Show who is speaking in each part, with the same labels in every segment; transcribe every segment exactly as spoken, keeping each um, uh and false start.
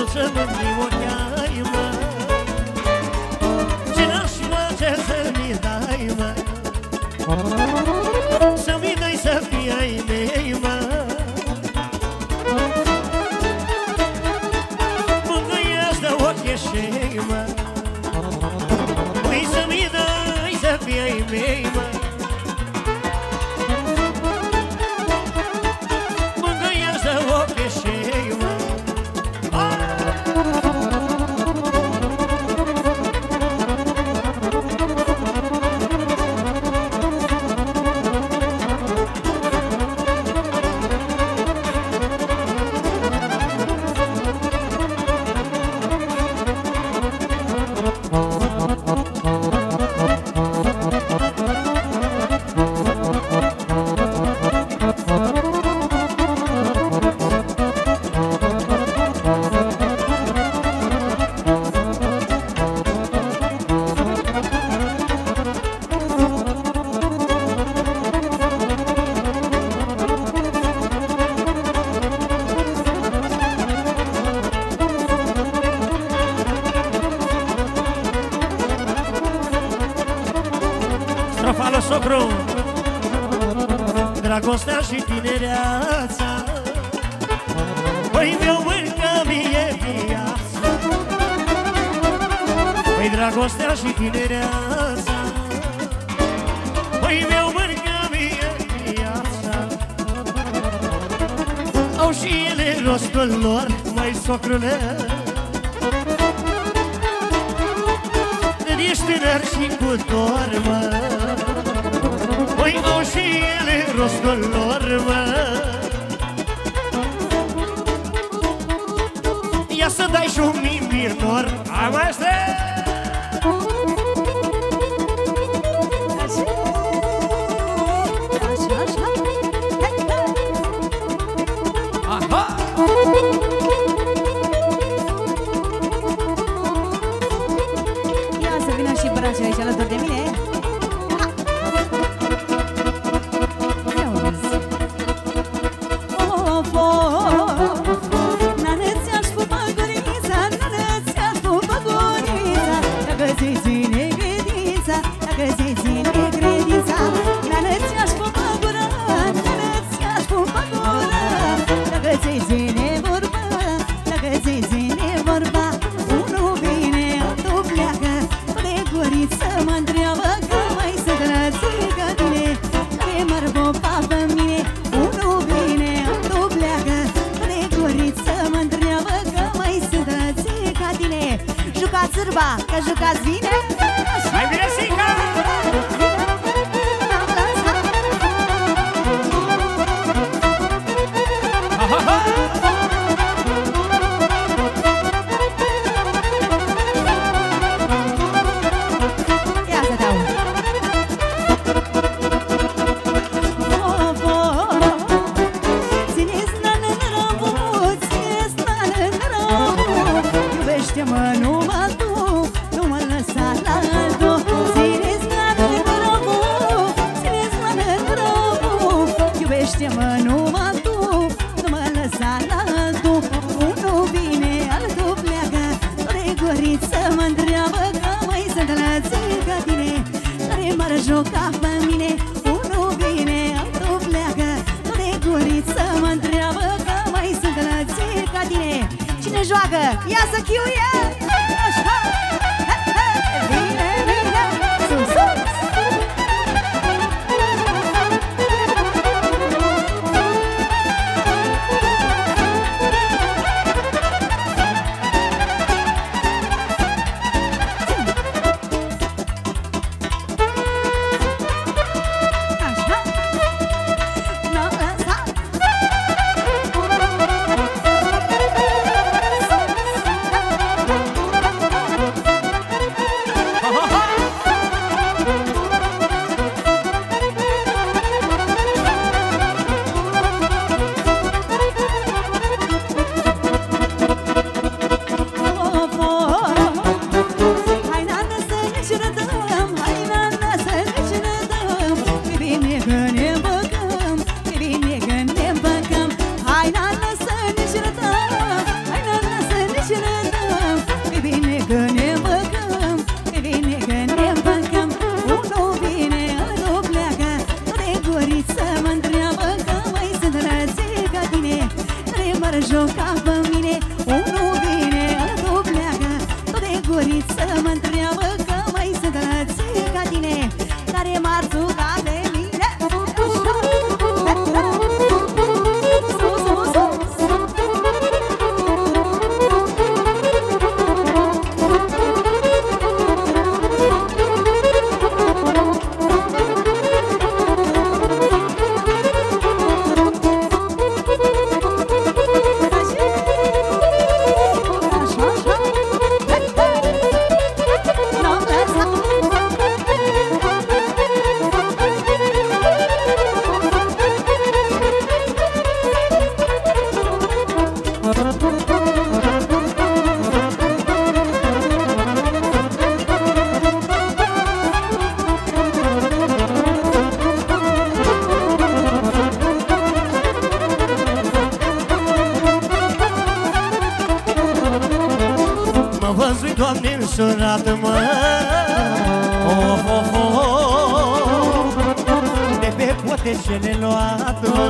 Speaker 1: dulce mândri ochi ai, mă. Ce n-aș face să-mi dai, mă, să-mi dai să fii ai mei, mă. Mângâiesc de ochi eșei, mă, păi să-mi dai să fii ai mei, mă. Mângâiesc de ochi eșei, mă. Socru, dragostea și tinereața, păi mi-o mâncă mie viața. Păi dragostea și tinereața, păi mi-o mâncă mie viața. Au și ele rostul lor, măi socrule, când ești tânăr și cu dor, mă. Păi au și ele rostul lor, mă. Ia să dai și un mi minor. Hai, maestre! Aha!
Speaker 2: Ia să vină și brațul aici alături de mine.
Speaker 3: Sârba, că jucați bine?
Speaker 1: Mai bine, Sica!
Speaker 3: Ia să dau! Țineți n-an în rău, țineți n-an în rău, iubește-mă numai tu. Iubește-mă numai tu, nu mă lăsa la altul. Unul vine, altul pleacă, de guriță mă întreabă că mai sunt lățit ca tine, care m-ar juca pe mine. Unul vine, altul pleacă, de guriță mă întreabă că mai sunt lățit ca tine. Cine joacă? Ia să chiuie! Așa! Vine, vine, sus, sus! m-ar juca pe mine. Unul vine, altul pleacă, tot de guriță mă întreabă că mai sunt alții ca tine care m-ar juca de mine. Sus, sus, sus.
Speaker 1: Doamne, însurat-mă, of, of, of, de pe potecele luat-mă.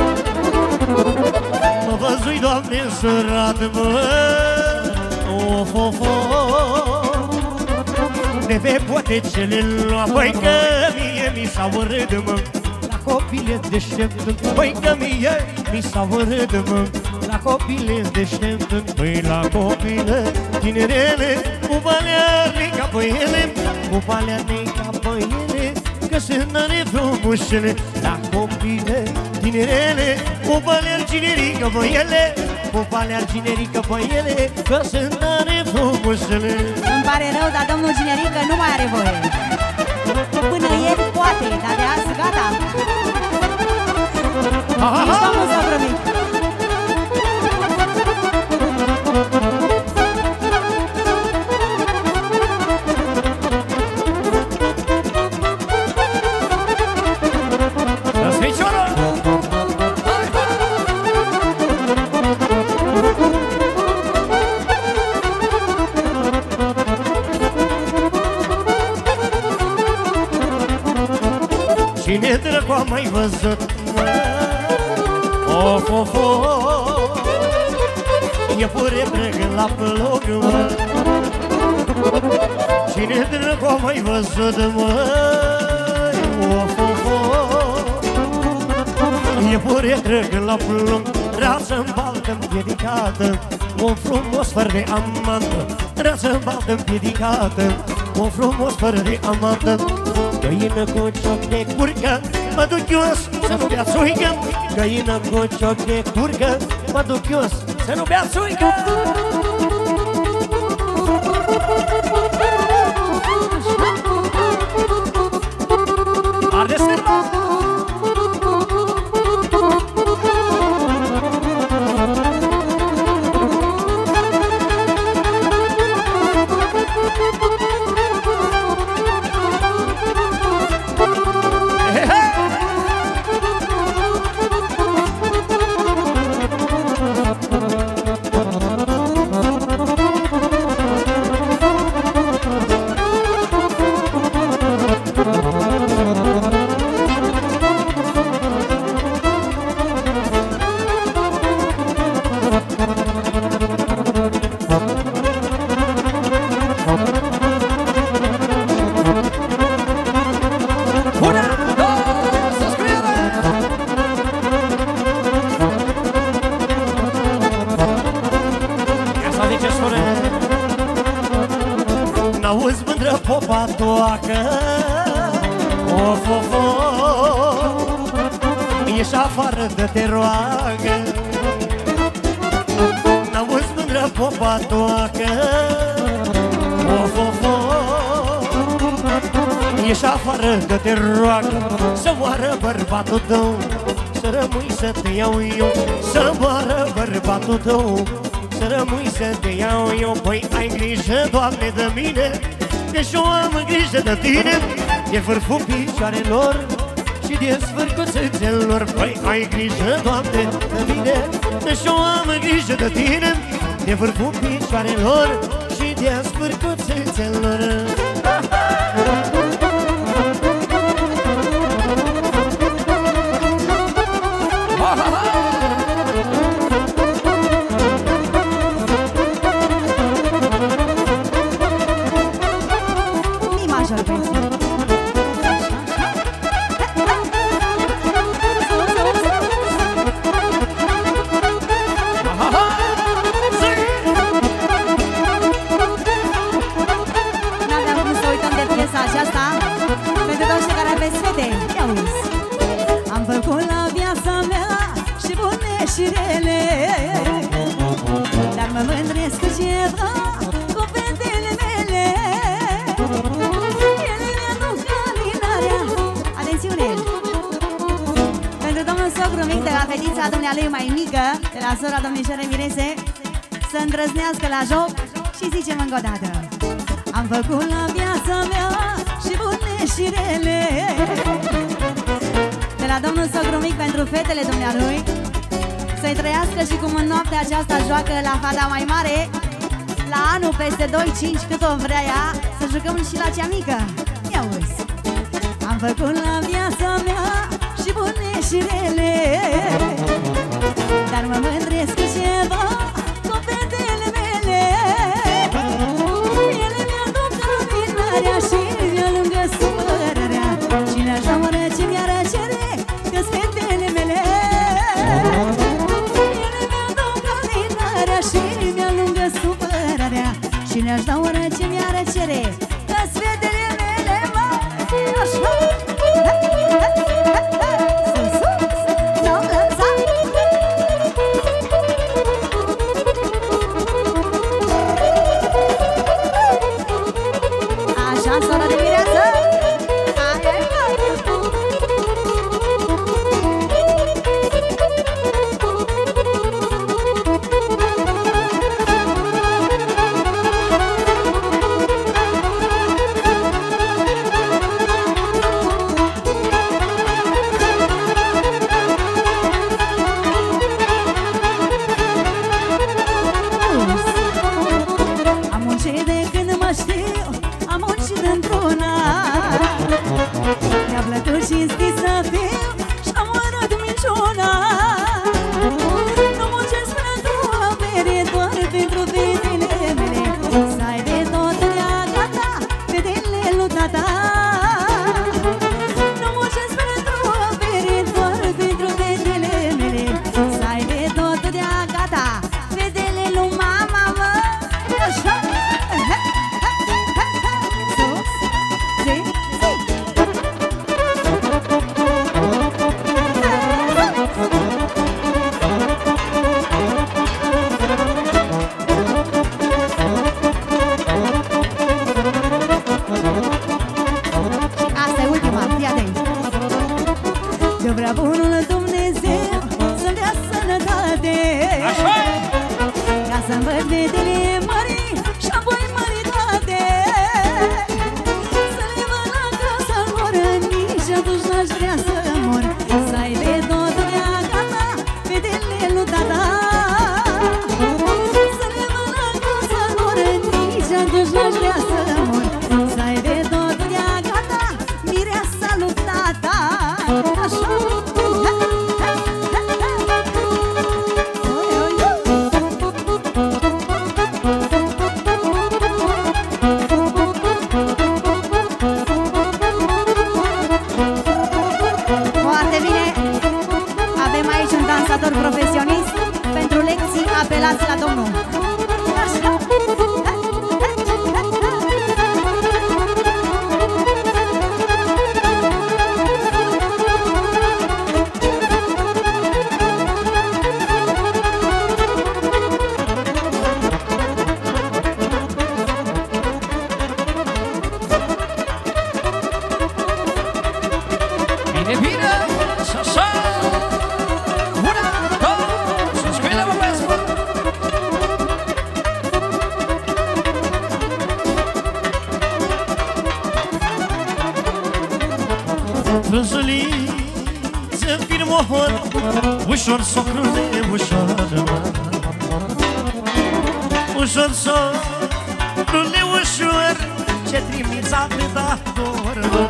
Speaker 1: Mă văzui, Doamne, însurat-mă, of, of, of, de pe potecele luat. Băi, că mie mi s-a urât, mă, la copile deștept. Băi, că mie mi s-a urât, mă, la copile deștept. Băi, la copile tinerele, cu balearnic ca pe ele, cu balearnic ca pe ele, că sunt nare frumușele. La copile tinerele, cu balearginerii ca pe ele, cu balearginerii ca pe ele, că sunt nare frumușele.
Speaker 3: Îmi pare rău, dar domnul Ginerică nu mai are voie. Până ieri poate, dar de azi gata. Nici domnul Săbrămic.
Speaker 1: Cine dracu a mai văzut, of, of, of, iepure pregă la plug, mă. Cine dracu a mai văzut, măi, of, of, of, iepure pregă la plug, rață-n baltă împiedicată, un frumos fără de amantă. Rață-n baltă împiedicată, un frumos fără de amantă. Găină cu cioc de curcă, mă duc ios să nu bea țuică. Găină cu cioc de curcă, mă duc ios să nu bea țuică. Arde sârba! N-auzi mândră popa toacă, of, of, of, ieși afară de te roagă. N-auzi mândră popa toacă, of, of, of, ieși afară de te roagă. Să moară bărbatul tău, să rămâi să te iau eu. Să moară bărbatul tău, să rămâi să te iau eu. Păi ai grijă, Doamne, de mine, că și-o am grijă de tine. De vârful picioarelor și de sfârcuțelor. Păi ai grijă, Doamne, de mine, că și-o am grijă de tine. De vârful picioarelor și de sfârcuțelor.
Speaker 3: fetița dumnealui mai mică, de la sora domnișoare Mirese, să îndrăznească la joc și zicem încă o dată. Am făcut la viața mea și bune și rele. De la domnul sogru mic pentru fetele dumnealui, să-i trăiască și cum în noaptea aceasta joacă la fata mai mare, la anul peste doi cinci cât o vrea ea, să jucăm și la cea mică. Ia uzi. Am făcut la viața mea și bune și rele, dar mă mândresc cu ceva cu fetele mele. Ele mi-aduc luminarea și mi-alungă supărarea, și le-aș da mână ce mi-ar cere că-s fetele mele. Ele mi-aduc luminarea și mi-alungă supărarea, și le-aș da mână ce mi-ar cere că-s fetele mele, mă. Așa.
Speaker 1: Ușor, socrule, ușor, ușor, socrule, ușor, ce trimița pe dator,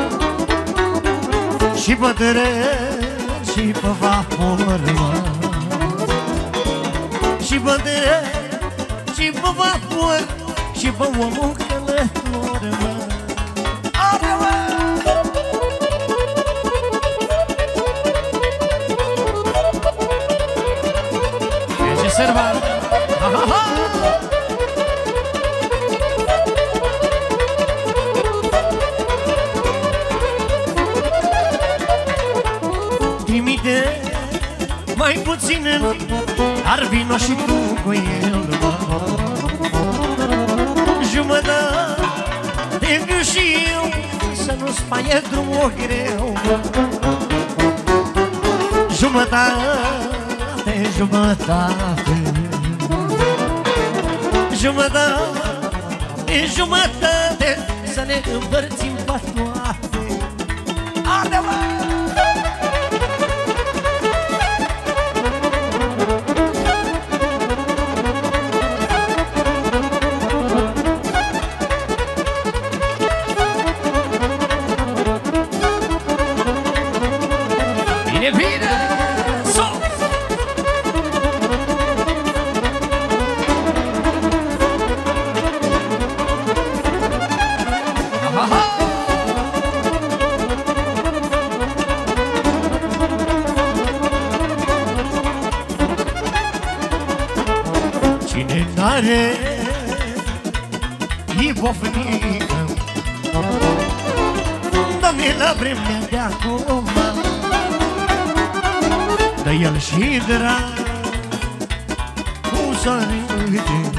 Speaker 1: și pe teren, și pe vapor, și pe teren, și pe vapor, și pe omul călător. Serva. Ha, ha, ha. Trimite mai puțin, dar vino și tu cu el. Jumătate de viu și eu, să nu spaie drumul greu. Jumătate, jumătate, jumătate, jumătate, să ne împărțim pe toate. Arde-mă! Bine, bine! Sus! Aha! Cine n-are ibofnică, Doamne, la vremea de acum, dă el și drag cu sărite,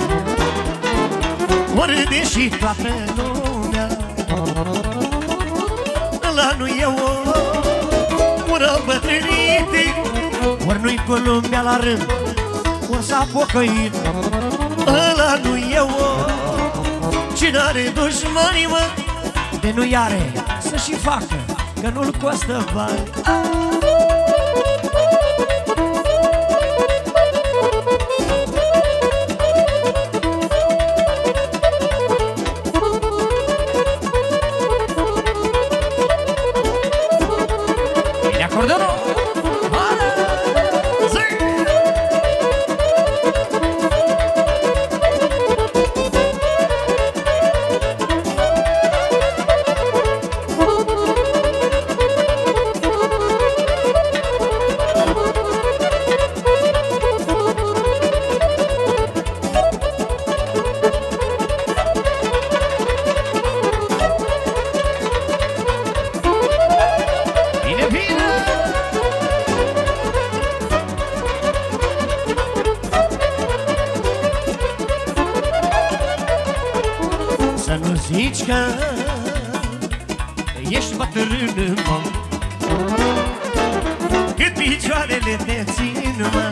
Speaker 1: ori deși toată lumea ăla nu e o ură bătrânite, ori nu-i cu lumea la rând, ori s-a pocăit. Ăla nu e o cine are dușmanii, mă, de nu are să și facă, că nu-l costă bani. Să nu zici că ești bătrân, mă, cât picioarele te țin, mă,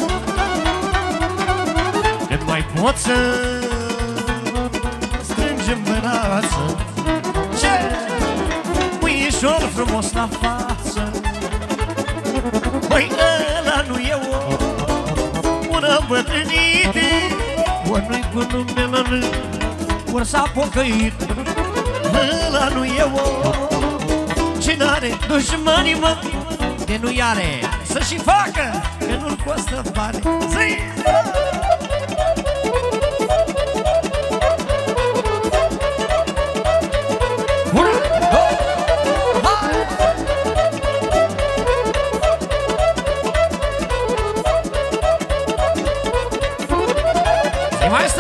Speaker 1: cât mai pot să strângi în brață. Ce puișor frumos la față, băi, ăla nu e o bună bătrânite, ori nu-i cu nume la rând, ori s-a pocăit. Ăla nu e o cine are dușmanii, mă, de nu are să și facă, că nu-l costă bani. Zi! Zi, maestră!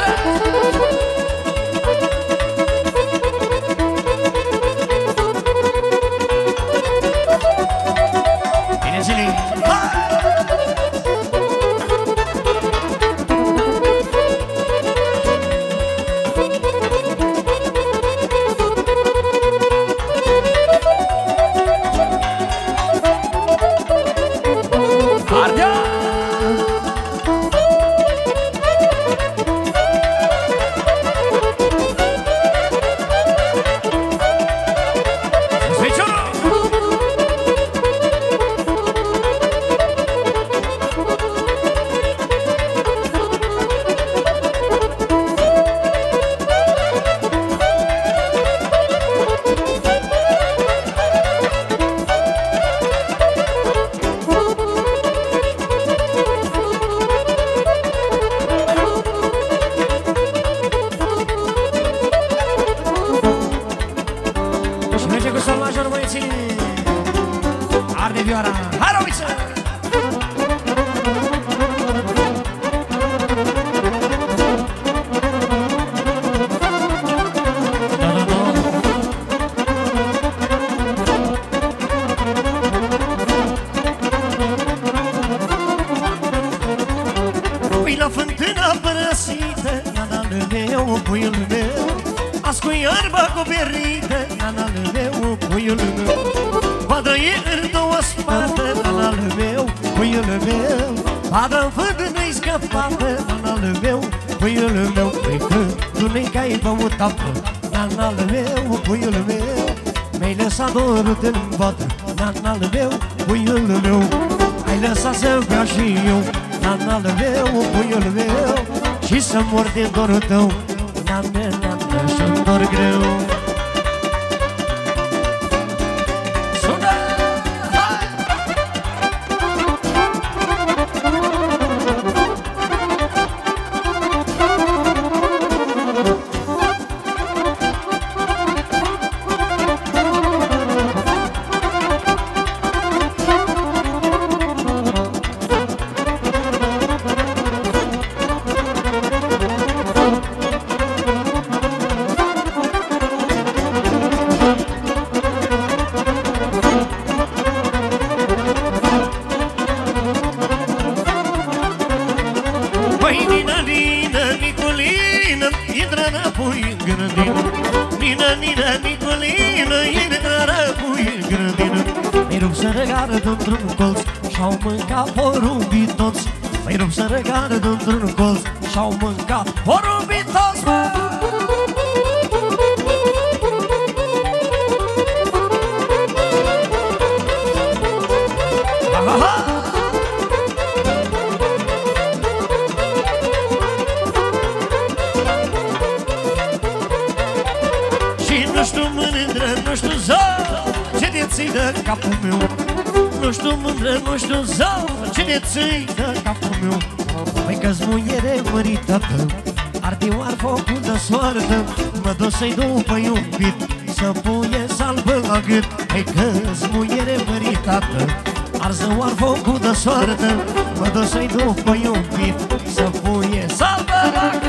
Speaker 1: Arde vioara, hai roviță! Pui la fântâna părăsită, la dalul meu, puiul meu, Azi cu iarbă acoperită, nanal meu, puiul meu. Vadă-i în două spate, nanal meu, puiul meu. Vadă-n fântână-i scăpată, nanal meu, puiul meu. Păi că tu nu-i că ai băut apă, nanal meu, puiul meu. Mi-ai lăsat dorul în botă, nanal meu, puiul meu. Ai lăsat să bea și eu, nanal meu, puiul meu. Și să mor de dorul tău, nană, nană, și-mi dor greu. Sună! Hai! Într-un colț și-au mâncat porumbii toți. Păi rup să regară într-un colț și-au mâncat porumbii toți. Și nu știu mândră, nu știu zău, ce de ții de capul meu. Nu știu mândră, nu știu zău, cine ți-i dă capul meu. Păi că-s muiere mărită tău, ardioar focul de soartă. Mă duc să-i după iubit, să puie salbă la gât. Păi că-s muiere mărită tău, arzăoar focul de soartă. Mă duc să-i după iubit, să puie salbă la gât.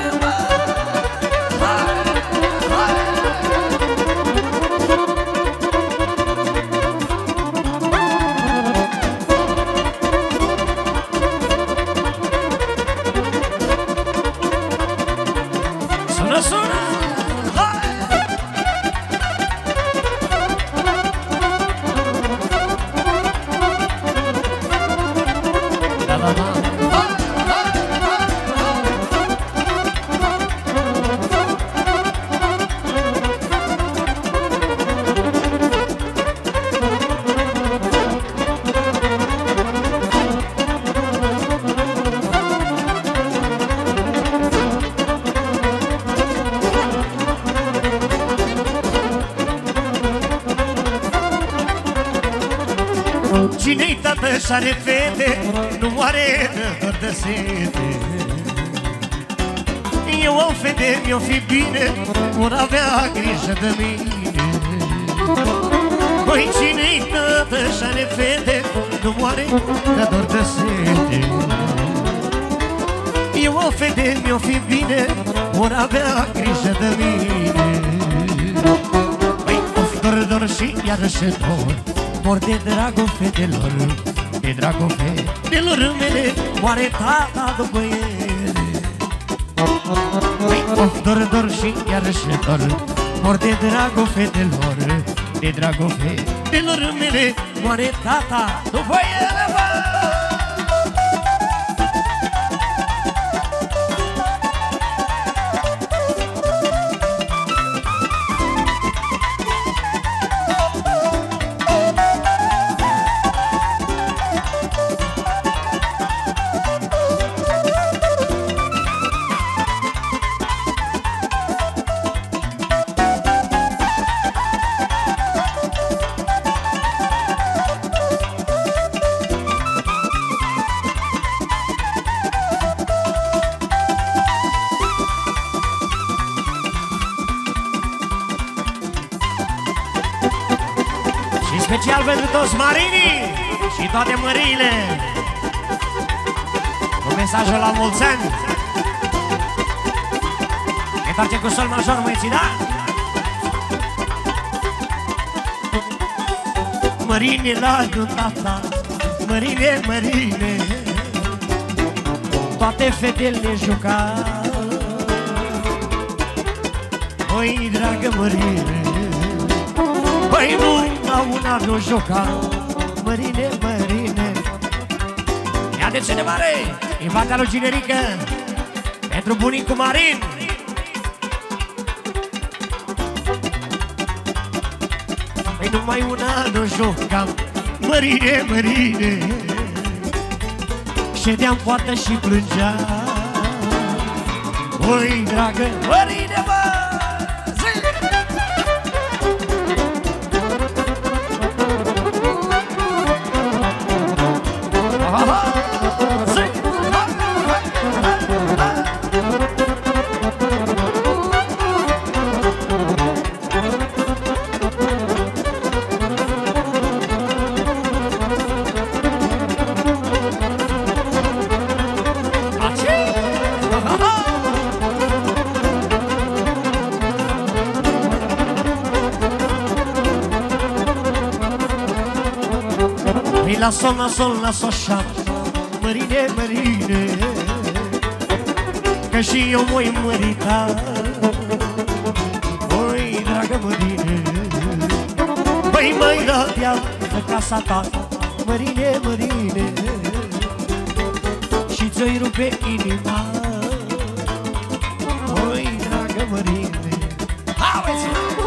Speaker 1: Cine-i tată și-are fete, nu moare de dor de sete. Eu am fete, mi-o fi bine, vor avea grijă de mine. Păi cine-i tată și-are fete, nu moare de dor de sete. Eu am fete, mi-o fi bine, vor avea grijă de mine. Păi of, dor, dor și iarăși dor, mor de dragul fetelor, de dragul fetelor mele, moare tata după ele. Păi of, dor, dor și iarăși dor, mor de dragul fetelor, de dragul fetelor mele, moare tata după ele. Special pentru toți marinii și toate măriile, cu mesajul la mulți ani. Ne întoarcem cu sol major, măieții, da? Mărine la tata, mărine, mărine, toate fetele juca. Măi, dragă Mărine, băi, nu la una nu joca. Mărine, Mărine. Ia de cele mare, invatea lui Ginerică, pentru bunicul Marin. Păi numai una nu jocam. Mărine, Mărine. Ședeam poartă și plângea. Oi, dragă Mărine, mă! La sol, la sol, la sol, șap. Mărine, Mărine, că și eu m-oi mărita. Oi, dragă Mărine, băi, măi, rădea de casa ta. Mărine, Mărine, și ți-o-i rupe inima. Oi, dragă Mărine. Auzi!